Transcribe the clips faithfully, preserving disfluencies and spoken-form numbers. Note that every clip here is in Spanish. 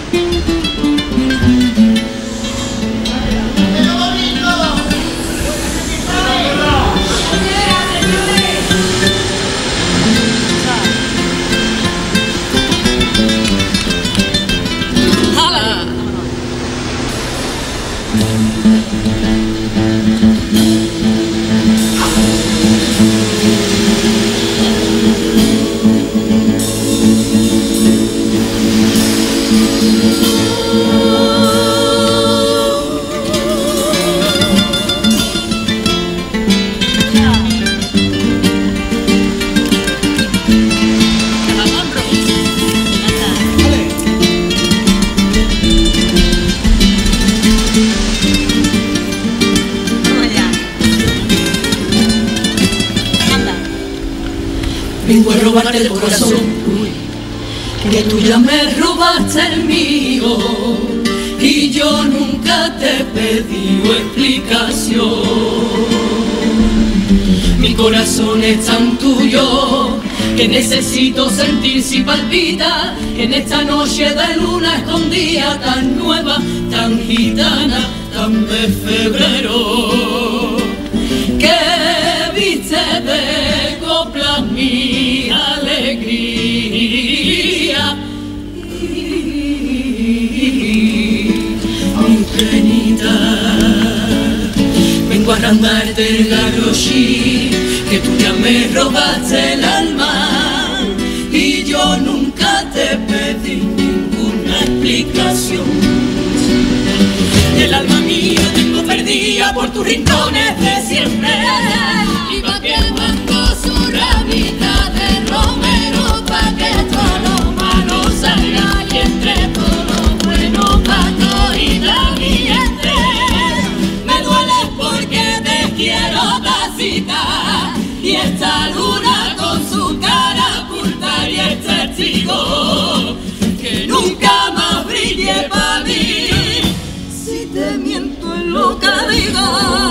Vengo a robarte el corazón, que tú ya me robaste el mío, y yo nunca te he pedido explicación. Mi corazón es tan tuyo, que necesito sentir si palpita en esta noche de luna escondida, tan nueva, tan gitana, tan de febrero, que viste de coplas mi alegría. Mi penita, vengo a arrancarte el garrochi, que tú ya me robaste el alma, y yo nunca te pedí ninguna explicación. El alma mía tengo perdida por tus rincones de siempre, y va quemando su ramita de romero, pa' que todo lo malo salga y entre todo lo bueno pa' todita mi gente. Me duele porque te quiero tacita, y esta luna con su cara oculta y el testigo que nunca más brille pa' mí, si te miento en lo que digo.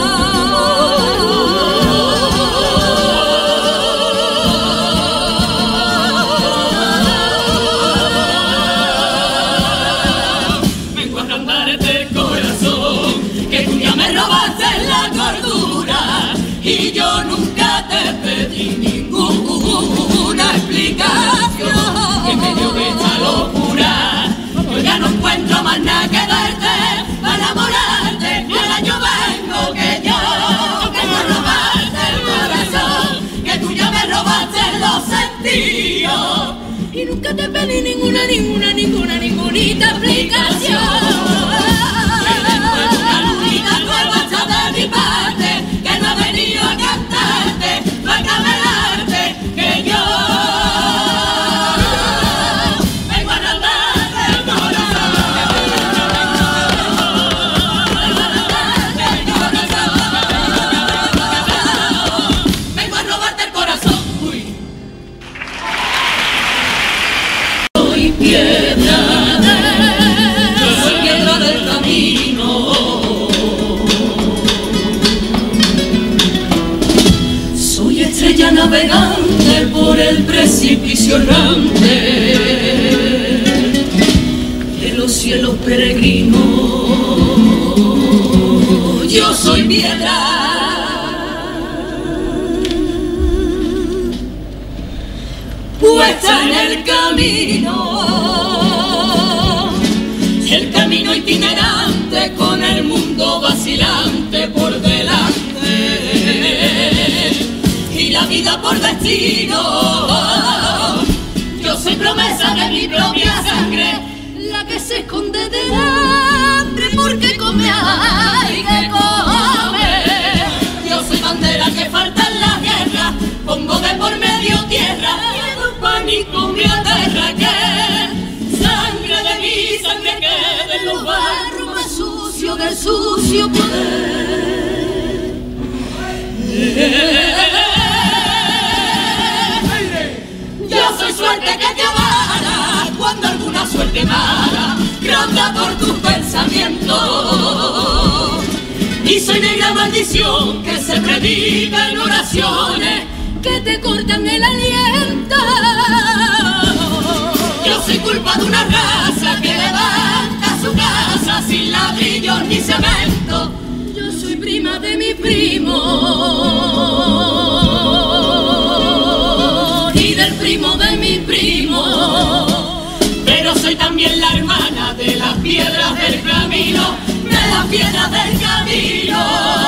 Vengo a arrancarte el corazón, que tú ya me robaste la cordura, y yo nunca te pedí ninguna explicación. En medio de esta locura, yo ya no encuentro más nada que darte para enamorarte, y ahora yo vengo que yo vengo a robarte el corazón, que tú ya me robaste los sentidos, y nunca te pedí ninguna, ninguna, ninguna, ningunita explicación. Una lunita nueva está de mi parte, que no ha venido a cantarte, para camelarte, que yo vengo a robarte el corazón. Vengo a robarte el corazón. Vengo a robarte el corazón. Uy. Soy piedra, soy piedra del camino, soy estrella navegante por el precipicio errante de los cielos peregrinos. Yo soy piedra, puesta en el camino, el camino itinerante con el mundo vacilante por delante, y la vida por destino. Yo soy promesa de mi propia sangre, la que se esconde del hambre porque come hay que comer. Yo soy bandera que falta en la guerra, pongo de por medio tierra, miedo, pánico, mi aterra, que sangre de mi sangre quede en los barros más sucios del sucio poder. Yo soy suerte que te avala cuando alguna suerte mala ronda por tus pensamientos, y soy negra maldición que se predica en oraciones que te cortan el aliento. Yo soy culpa de una raza que le da hormigón ni cemento. Yo soy prima de mi primo y del primo de mi primo. Pero soy también la hermana de las piedras del camino, de las piedras del camino.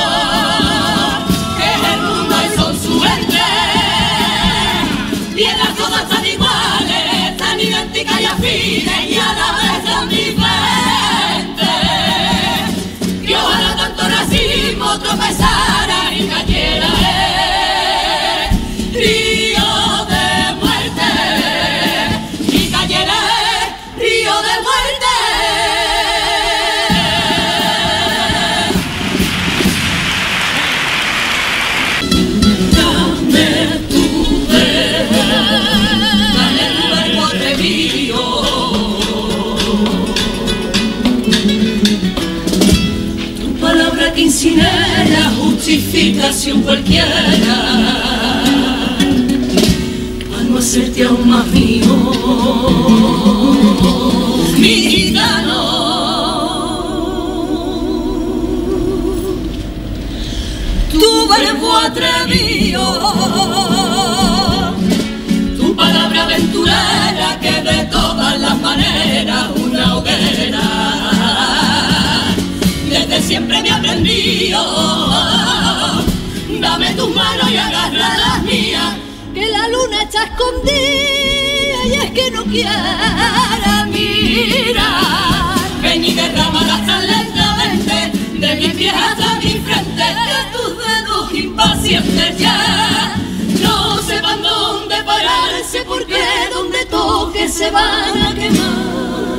Que es el mundo y son su gente. Piedras todas tan iguales, tan idénticas y afines y a la vez tan diferentes. Que ojalá tanto racismo tropezara y cayera en río de muerte. Y cayera en río de muerte. Dame tu dame tu verbo atrevido. Tu palabra que incinera justificación cualquiera, para no hacerte aún más mío, mexicano. Tu verbo atrevido, tu palabra aventurera que de todas las maneras una hoguera. Desde siempre me aprendió. Dame tus manos y agarra las mías, que la luna está escondida y es que no quiera mirar. Ven y derrámala tan lentamente de mis pies hasta mi frente, que tus dedos impacientes ya no sepan dónde pararse, porque donde toque se van a quemar.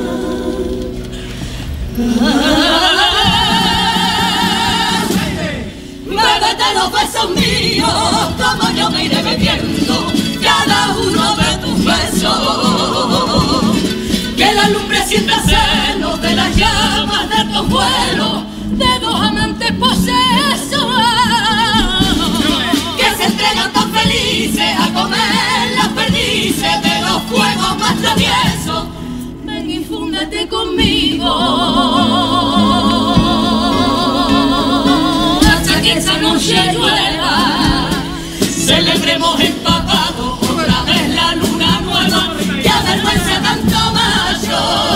Bébete los besos míos, como yo me iré bebiendo cada uno de tus besos. Que la lumbre sienta celos de las llamas de tus vuelos, de dos amantes posesos, que se entregan tan felices a comer las perdices de los fuegos más traviesos. Ven y fúndete conmigo, que esa noche llueva, celebremos empapados otra vez la luna nueva, que avergüenza tanto macho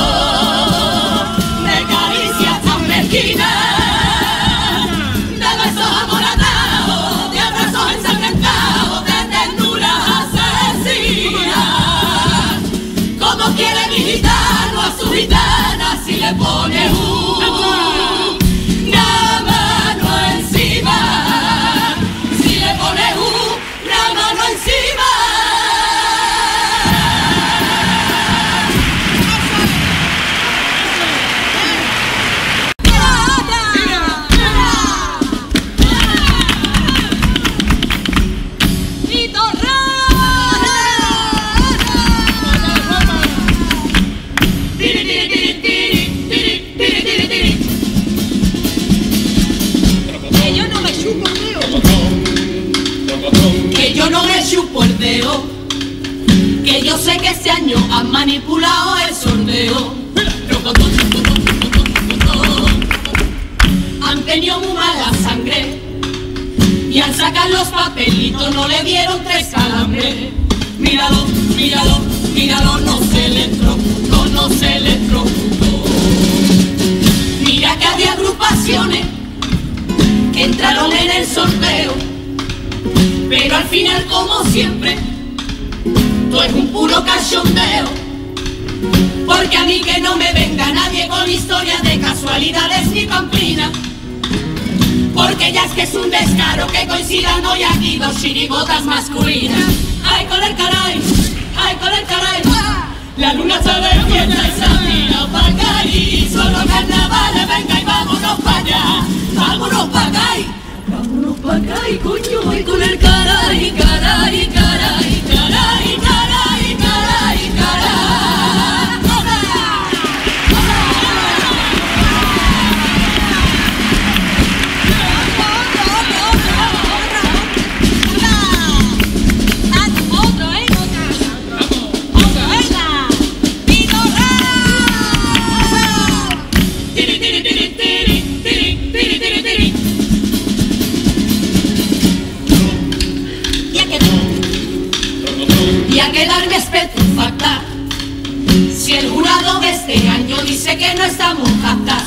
de caricias tan mezquinas, de besos amoratados, de abrazos ensangrentados, de ternuras asesinas. Como quiere mi gitano a su gitana si le pone un si le pones una mano encima. Que yo sé que este año han manipulado el sorteo. Han tenido muy mala sangre y al sacar los papelitos no le dieron tres calambres. Míralo, míralo, míralo, no se electrocutó, no se electrocutó. Mira que había agrupaciones que entraron en el sorteo, pero al final, como siempre, todo es un puro cachondeo. Porque a mí que no me venga nadie con historias de casualidades ni pamplinas, porque ya es que es un descaro que coincidan hoy aquí dos chirigotas masculinas. Ay, con el caray, ay, con el caray, la luna está de fiesta y se mira pa' acá y solo carnavales, venga y vámonos pa' allá, vámonos pa' acá y vámonos pa' acá y coño, voy con el caray, caray, caray, caray, caray, caray, caray. Tiri, tiri, tiri, tiri. quedarme estupefacta. Si el jurado de este año dice que no estamos aptas,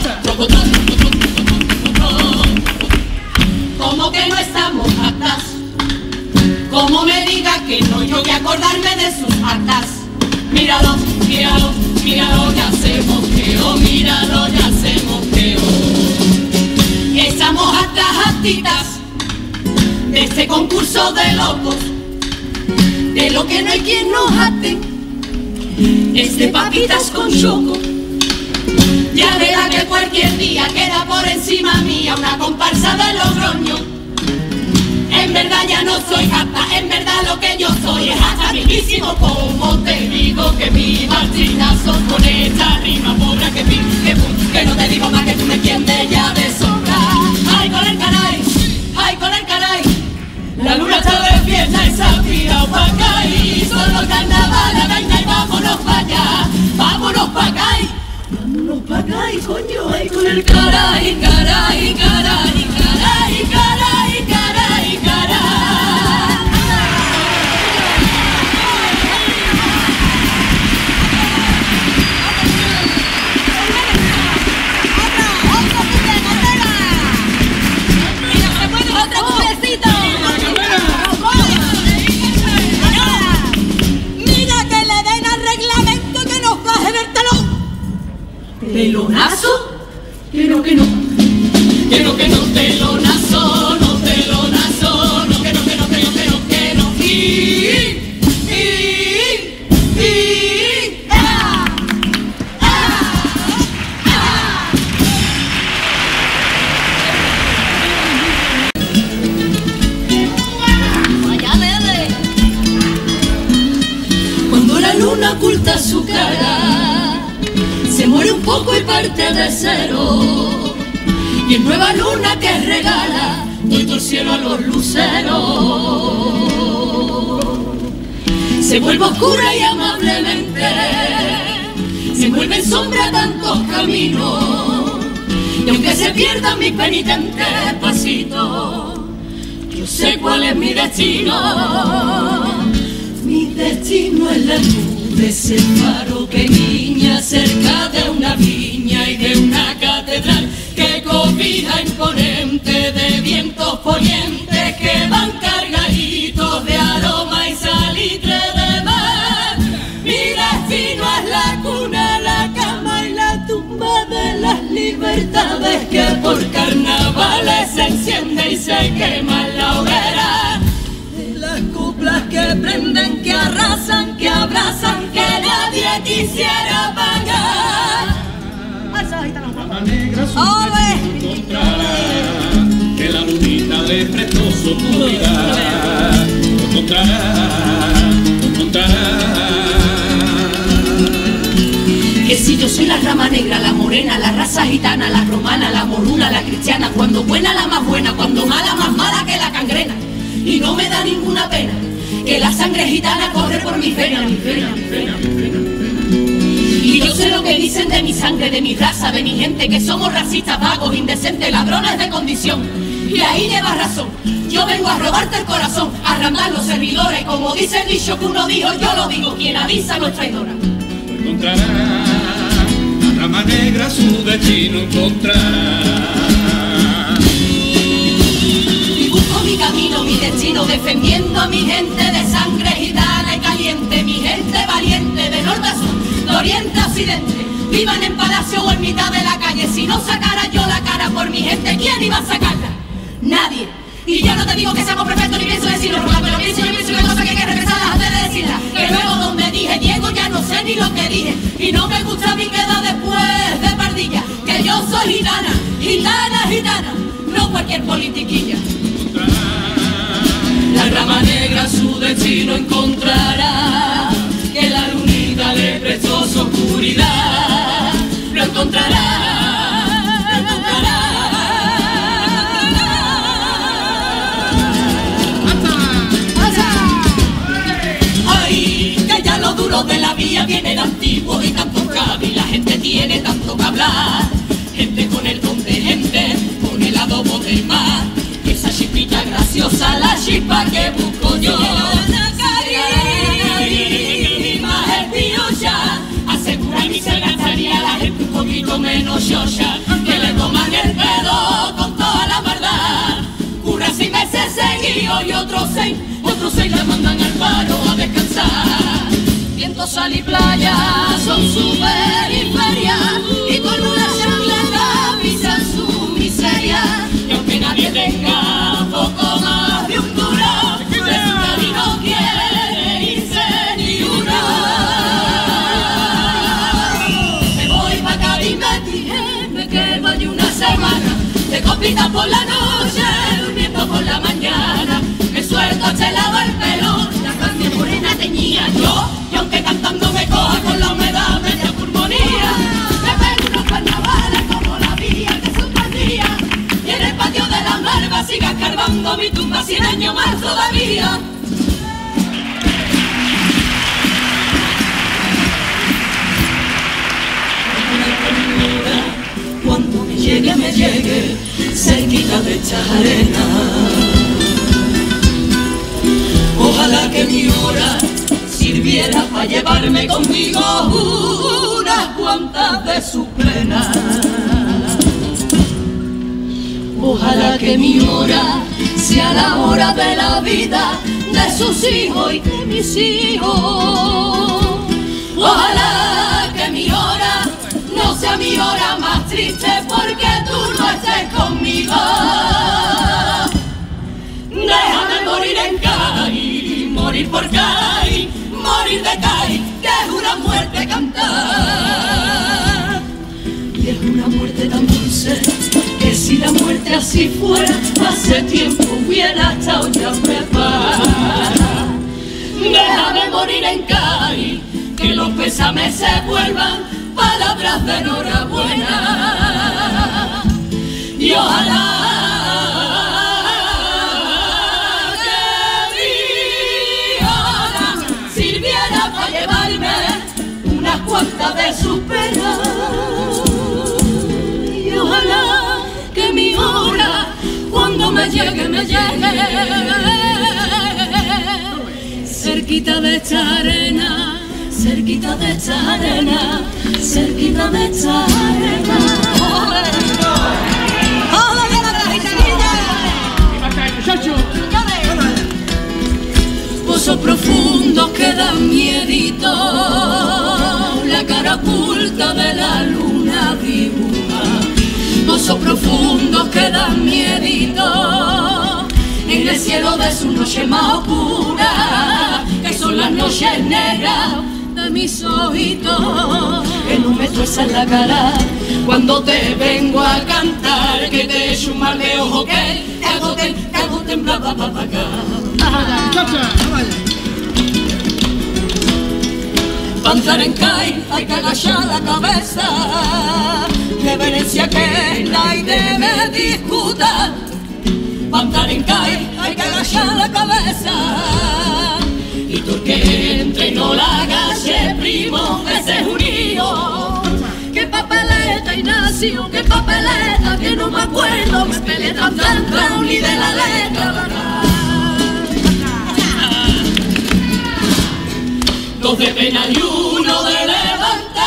¿cómo que no estamos aptas? Como me diga que no, yo voy a acordarme de sus actas. Míralo, míralo, míralo, ya se mosqueó, míralo, ya se mosqueó. Estamos hartas, hartitas de este concurso de locos, de lo que no hay quien nos ate, es de papitas con choco. Ya verá que cualquier día queda por encima mía una comparsa de Logroño. En verdad ya no soy jata, en verdad lo que yo soy es hasta vivísimo. Como te digo que mi martinazo con esta rima pobre que pin, que pum, que no te digo más que tú me entiendes ya de sobra. Ay con el caray, ay con el caray, la luna está de fiesta, esa pira pa' acá y solo carnaval, la vaina y vámonos pa' allá, vámonos pa' acá y vámonos pa' acá y coño, ay con el caray, caray, caray, caray, caray, caray, caray. ¿Telonazo? Que no, que no. Que no, que no, telonazo, no, telonazo, no, que no, que no, que no, que no, que no. Y, y, y, ah, ah, ah. Vaya bebé. Cuando la luna oculta su cara, se muere un poco y parte de cero, y en nueva luna que regala doy todo el cielo a los luceros. Se vuelve oscura y amablemente se envuelve en sombra tantos caminos, y aunque se pierdan mis penitentes pasitos, yo sé cuál es mi destino. Mi destino es la luz de ese faro que guiña cerca de una viña y de una catedral que cobija imponente de vientos ponientes que van cargaditos de aroma y salitre de mar. Mi destino es la cuna, la cama y la tumba de las libertades que por carnavales se enciende y se quema en la hoguera. Las coplas que prenden, que arrasan, que abrazan, que nadie quisiera pagar. La negra su destino encontrará, que la lunita le prestó su oscuridad. Lo encontrará, lo encontrará. Que si yo soy la rama negra, la morena, la raza gitana, la romana, la moruna, la cristiana, cuando buena la más buena, cuando mala más mala que la cangrena. Y no me da ninguna pena que la sangre gitana corre por mis venas, mis venas, mis venas, mis venas. Y yo sé lo que dicen de mi sangre, de mi raza, de mi gente, que somos racistas, vagos, indecentes, ladrones de condición. Y ahí llevas razón, yo vengo a robarte el corazón, a arrancar los servidores, como dice el dicho que uno dijo, yo lo digo, quien avisa no es traidora. Encontrará, la rama negra su destino encontrará. Mi camino, mi destino, defendiendo a mi gente de sangre gitana y caliente, mi gente valiente de norte a sur, de oriente a occidente, vivan en palacio o en mitad de la calle. Si no sacara yo la cara por mi gente, ¿quién iba a sacarla? Nadie. Y yo no te digo que seamos perfectos ni pienso decirlo, pero pienso yo pienso que cosas que hay que repensarlas antes de decirlas. Que luego donde dije Diego ya no sé ni lo que dije, y no me gusta mi queda después de pardilla, que yo soy gitana, gitana, gitana, no cualquier politiquilla. La rama negra su destino encontrará, que la lunita le prestó su oscuridad. Lo encontrará, lo encontrará. Ay, que ya lo duro de la vía viene de antiguo y tanto cabe, y la gente tiene tanto que hablar. Gente con el don de gente, con el adobo del mar, esa chispita graciosa, la chispa que busco yo. chocha, que le toman el pedo con toda la maldad. Curra seis meses seguidos y otros seis, otros seis le mandan al paro a descansar. Viento, sal y playa son su periferia y con una chancleta avisan su miseria. Y aunque nadie tenga poco más de un cura, de su cari no quiere irse ni una. Me voy pa' Cádiz, me dije, me quedo allí una semana, de copita por la noche, durmiendo por la mañana. Me suelto, se lava el pelo, la canción morena teñía yo, y aunque cantando me coja con la humedad media pulmonía, me pego unos carnavales como la vía que su día, y en el patio de la Malva siga escarbando mi tumba cien años más todavía. Cuando me llegue, me llegue cerquita de esta arena. Ojalá que mi hora sirviera para llevarme conmigo unas cuantas de su plena. Ojalá que mi hora sea la hora de la vida de sus hijos y de mis hijos. Ojalá que mi hora no sea mi hora más triste porque tú no estés conmigo. Déjame morir en Cádiz, morir por Cádiz, morir de Cádiz, que es una muerte cantar. Y es una muerte tan dulce que si la muerte así fuera, hace tiempo hubiera estado ya preparada. Déjame morir en Cádiz, que los pésames se vuelvan palabras de enhorabuena. Y ojalá cuánta de sus penas, y ojalá que mi hora cuando me llegue, me llegue cerquita de esta arena, cerquita de esta arena, cerquita de esta arena. Pozos profundos que dan miedito, la cara oculta de la luna dibuja. Pozos profundos que dan miedito, en el cielo de su noche más oscura, que son las noches negras de mis ojitos. Que no me tuerzas la cara cuando te vengo a cantar, que te echo un mal de ojo que te hago, te, te hago temblar pa' pa' acá. Panzar en Cádiz hay que agachar la cabeza, reverencia que nadie me discuta. Panzar en Cádiz hay que agachar la cabeza, y tú que entre y no la agache, primo, ese es un hijo. Qué papeleta, Ignacio, qué papeleta, que no me acuerdo, me peleé tan tan tan ni de la letra. Dos de pena y uno de levante,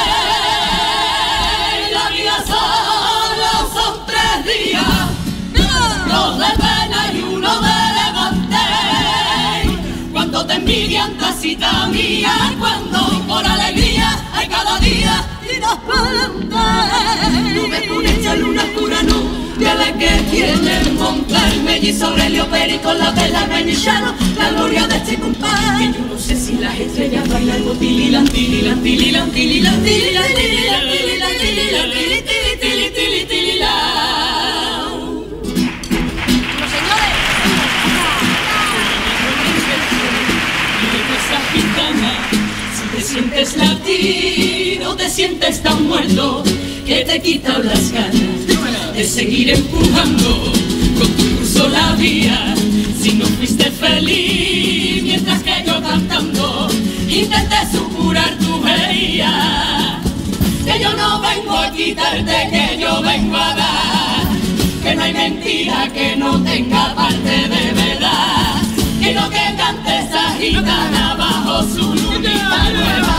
la vida solo son tres días. Dos de pena y uno de levante, cuando te envidian tacita mía, cuando por alegría hay cada día y dos pa'lante. Nubes con esta luna oscura, no, de la que quieren montarme, y sobre Aurelio Peri con la vela venillano, la gloria de este compadre. Yo no sé si las estrellas bailan algo tililan, tililan, tililan, tililan, tililan, tililan, tililan, tililan, tililan, tililan, tililan, tililan. Los señores. Esa gitana, si te sientes latino, te sientes tan muerto que te quitan las ganas de seguir empujando con tu curso la vía. Si no fuiste feliz mientras que yo cantando intenté supurar tu veía, que yo no vengo a quitarte, que yo vengo a dar, que no hay mentira que no tenga parte de verdad, que lo que cante esa gitana bajo su lunita nueva.